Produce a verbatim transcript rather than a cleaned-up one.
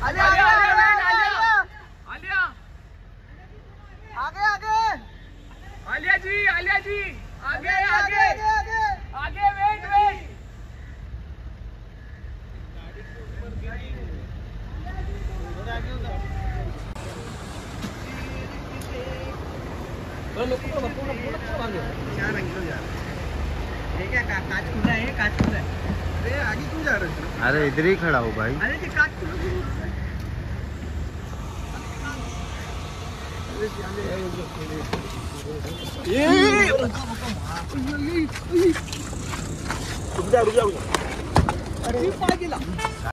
आलिया आलिया आलिया आगे आगे आलिया जी आलिया जी आगे आगे आगे आगे वेट वेट कांच खुला है कांच खुला है। अरे आगे क्यों जा रहे हो? अरे इधर ही खड़ा हो भाई। अरे ये कांच रुक जा रुक जा। अरे पाय गेला।